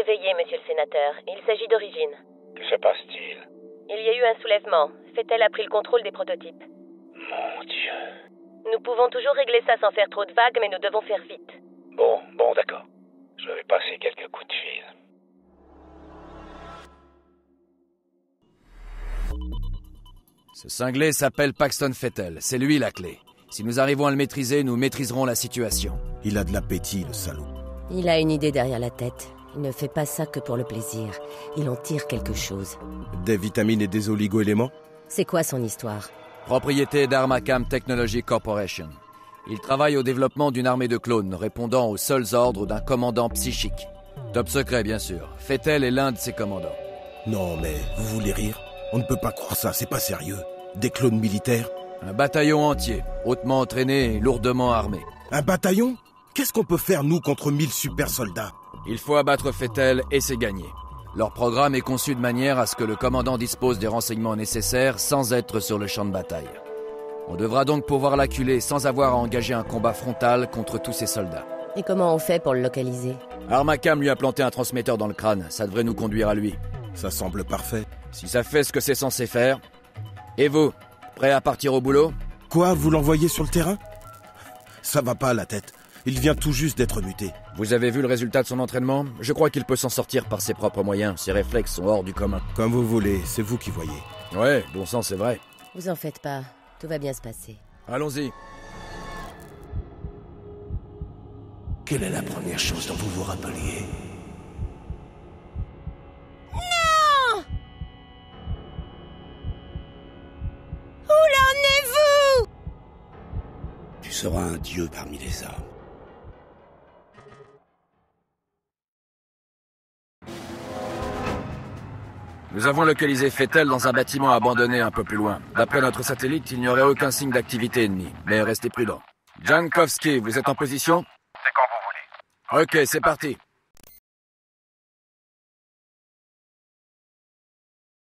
réveillé, monsieur le sénateur. Il s'agit d'Origine. Que se passe-t-il? Il y a eu un soulèvement. Fettel a pris le contrôle des prototypes. Mon Dieu. Nous pouvons toujours régler ça sans faire trop de vagues, mais nous devons faire vite. Bon, d'accord. Je vais passer quelques coups de fil. Ce cinglé s'appelle Paxton Fettel. C'est lui la clé. Si nous arrivons à le maîtriser, nous maîtriserons la situation. Il a de l'appétit, le salaud. Il a une idée derrière la tête. Il ne fait pas ça que pour le plaisir. Il en tire quelque chose. Des vitamines et des oligo-éléments? C'est quoi son histoire? Propriété d'Armacam Technology Corporation. Il travaille au développement d'une armée de clones répondant aux seuls ordres d'un commandant psychique. Top secret, bien sûr. Fettel est l'un de ses commandants. Non, mais vous voulez rire? On ne peut pas croire ça, c'est pas sérieux. Des clones militaires? Un bataillon entier, hautement entraîné et lourdement armé. Un bataillon? Qu'est-ce qu'on peut faire, nous, contre 1000 super soldats? Il faut abattre Fettel et c'est gagné. Leur programme est conçu de manière à ce que le commandant dispose des renseignements nécessaires sans être sur le champ de bataille. On devra donc pouvoir l'acculer sans avoir à engager un combat frontal contre tous ces soldats. Et comment on fait pour le localiser? Armacam lui a planté un transmetteur dans le crâne, ça devrait nous conduire à lui. Ça semble parfait. Si ça fait ce que c'est censé faire... Et vous, prêt à partir au boulot? Quoi, vous l'envoyez sur le terrain? Ça va pas à la tête. Il vient tout juste d'être muté. Vous avez vu le résultat de son entraînement? Je crois qu'il peut s'en sortir par ses propres moyens. Ses réflexes sont hors du commun. Comme vous voulez, c'est vous qui voyez. Ouais, bon sang, c'est vrai. Vous en faites pas. Tout va bien se passer. Allons-y. Quelle est la première chose dont vous vous rappeliez? Non! Où l'emmenez-vous? Tu seras un dieu parmi les hommes. Nous avons localisé Fettel dans un bâtiment abandonné un peu plus loin. D'après notre satellite, il n'y aurait aucun signe d'activité ennemie, mais restez prudents. Jankowski, vous êtes en position? C'est quand vous voulez. Ok, c'est parti.